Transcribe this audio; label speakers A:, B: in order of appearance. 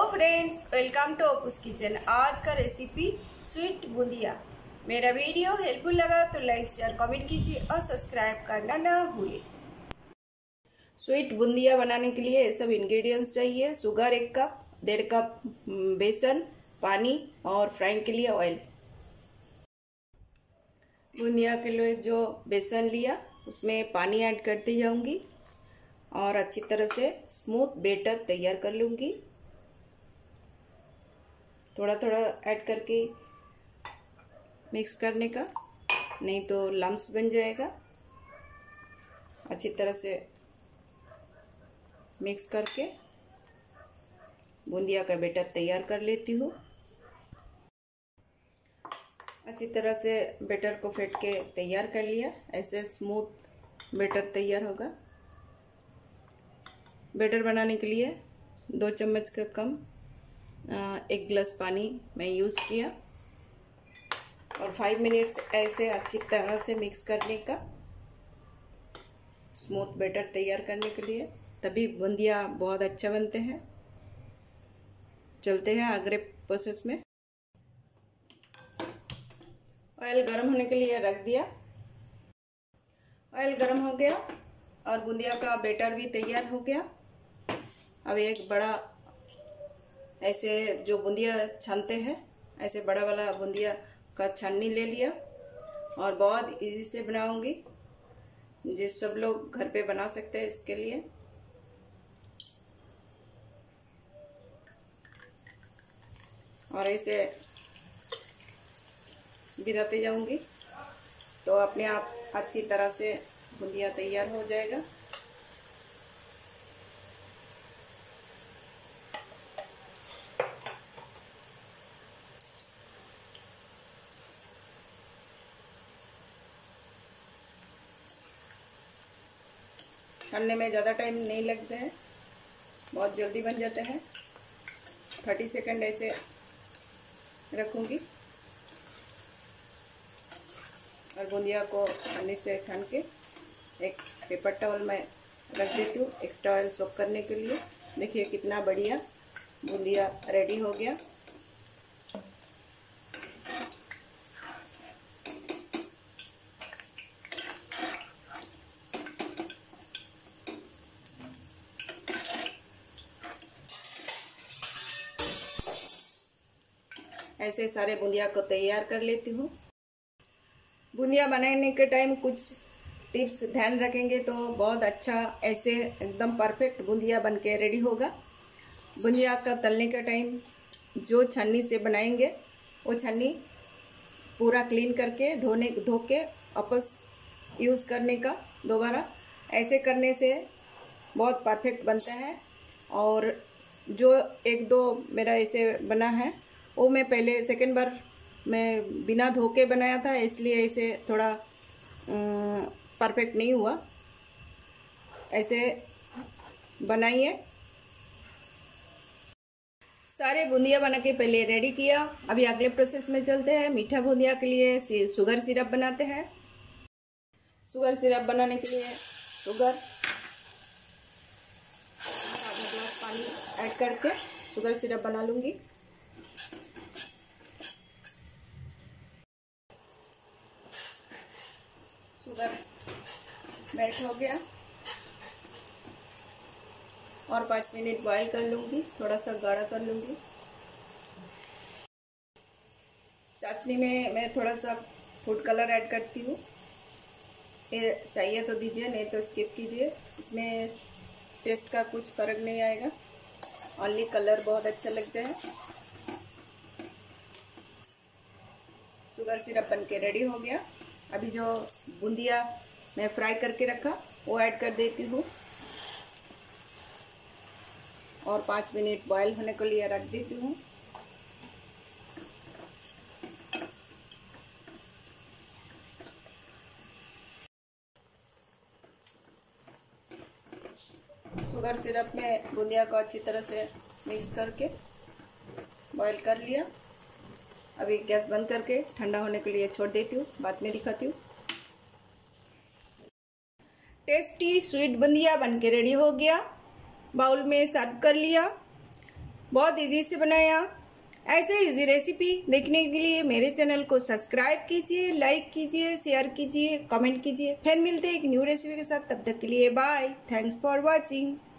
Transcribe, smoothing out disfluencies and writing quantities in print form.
A: Friends, welcome to अपूस kitchen. आज का रेसिपी स्वीट बूंदिया। मेरा वीडियो हेल्पफुल लगा तो लाइक शेयर कमेंट कीजिए और सब्सक्राइब करना ना भूलें। स्वीट बूंदिया बनाने के लिए ये सब इंग्रेडिएंट्स चाहिए। शुगर 1 कप, 1.5 कप बेसन, पानी और फ्राइंग के लिए ऑयल। बूंदिया के लिए जो बेसन लिया उसमें पानी ऐड करती जाऊंगी और अच्छी तरह से स्मूथ बैटर तैयार कर लूँगी। थोड़ा थोड़ा ऐड करके मिक्स करने का, नहीं तो लम्स बन जाएगा। अच्छी तरह से मिक्स करके बूंदिया का बैटर तैयार कर लेती हूँ। अच्छी तरह से बैटर को फेंट के तैयार कर लिया। ऐसे स्मूथ बैटर तैयार होगा। बैटर बनाने के लिए 2 चम्मच का कम 1 गिलास पानी मैं यूज़ किया और 5 मिनट्स ऐसे अच्छी तरह से मिक्स करने का, स्मूथ बैटर तैयार करने के लिए। तभी बूंदिया बहुत अच्छा बनते हैं। चलते हैं अगले प्रोसेस में। ऑयल गर्म होने के लिए रख दिया। ऑयल गर्म हो गया और बूंदिया का बैटर भी तैयार हो गया। अब एक बड़ा ऐसे जो बूंदिया छानते हैं, ऐसे बड़ा वाला बूंदिया का छन्नी ले लिया और बहुत इजी से बनाऊंगी, जो सब लोग घर पे बना सकते हैं। इसके लिए और ऐसे गिराते जाऊंगी तो अपने आप अच्छी तरह से बूंदिया तैयार हो जाएगा। छानने में ज़्यादा टाइम नहीं लगता है, बहुत जल्दी बन जाते हैं। 30 सेकंड ऐसे रखूँगी और बूंदिया को छन्नी से छान के एक पेपर टॉवल में रख देती हूँ एक्स्ट्रा ऑयल सोक करने के लिए। देखिए कितना बढ़िया बूंदिया रेडी हो गया। ऐसे सारे बूंदिया को तैयार कर लेती हूँ। बूंदिया बनाने के टाइम कुछ टिप्स ध्यान रखेंगे तो बहुत अच्छा, ऐसे एकदम परफेक्ट बूंदिया बन के रेडी होगा। बूंदिया का तलने का टाइम जो छन्नी से बनाएंगे वो छन्नी पूरा क्लीन करके धो के वापस यूज़ करने का दोबारा। ऐसे करने से बहुत परफेक्ट बनता है। और जो 1-2 मेरा ऐसे बना है वो मैं पहले सेकंड बार मैं बिना धो के बनाया था, इसलिए ऐसे थोड़ा परफेक्ट नहीं हुआ। ऐसे बनाइए। सारे बूंदिया बना के पहले रेडी किया। अभी अगले प्रोसेस में चलते हैं। मीठा बूंदिया के लिए शुगर सिरप बनाते हैं। शुगर सिरप बनाने के लिए शुगर आधा ग्लास पानी ऐड करके शुगर सिरप बना लूँगी। शुगर मेल्ट हो गया और 5 मिनट बॉईल कर लूँगी, थोड़ा सा गाढ़ा कर लूँगी। चाशनी में मैं थोड़ा सा फूड कलर ऐड करती हूँ। ये चाहिए तो दीजिए, नहीं तो स्किप कीजिए। इसमें टेस्ट का कुछ फ़र्क नहीं आएगा, ओनली कलर बहुत अच्छा लगता है। शुगर सिरप बन के रेडी हो गया। अभी जो बूंदिया मैं फ्राई करके रखा वो ऐड कर देती हूँ और 5 मिनट बॉईल होने के लिए रख देती हूँ। शुगर सिरप में बूंदिया को अच्छी तरह से मिक्स करके बॉईल कर लिया। अभी गैस बंद करके ठंडा होने के लिए छोड़ देती हूँ, बाद में दिखाती हूँ। टेस्टी स्वीट बूंदिया बन के रेडी हो गया। बाउल में सर्व कर लिया। बहुत इजी से बनाया। ऐसे इजी रेसिपी देखने के लिए मेरे चैनल को सब्सक्राइब कीजिए, लाइक कीजिए, शेयर कीजिए, कमेंट कीजिए। फिर मिलते हैं एक न्यू रेसिपी के साथ। तब तक के लिए बाय। Thanks for watching.